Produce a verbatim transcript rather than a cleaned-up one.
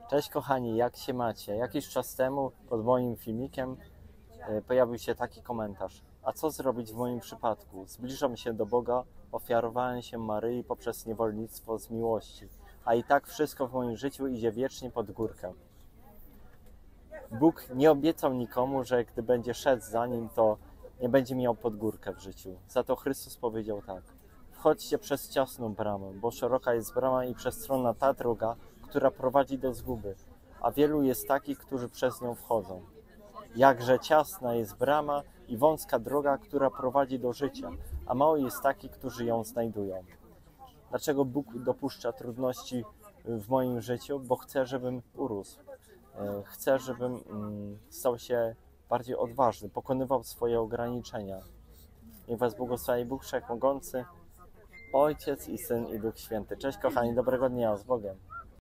Cześć kochani, jak się macie? Jakiś czas temu pod moim filmikiem pojawił się taki komentarz. A co zrobić w moim przypadku? Zbliżam się do Boga, ofiarowałem się Maryi poprzez niewolnictwo z miłości, a i tak wszystko w moim życiu idzie wiecznie pod górkę. Bóg nie obiecał nikomu, że gdy będzie szedł za Nim, to nie będzie miał pod górkę w życiu. Za to Chrystus powiedział tak. Wchodźcie przez ciasną bramę, bo szeroka jest brama i przestronna ta droga, która prowadzi do zguby, a wielu jest takich, którzy przez nią wchodzą. Jakże ciasna jest brama i wąska droga, która prowadzi do życia, a mało jest takich, którzy ją znajdują. Dlaczego Bóg dopuszcza trudności w moim życiu? Bo chce, żebym urósł. Chce, żebym stał się bardziej odważny, pokonywał swoje ograniczenia. Niech Was błogosławi Bóg Wszechmogący, Ojciec i Syn i Duch Święty. Cześć kochani, dobrego dnia, z Bogiem.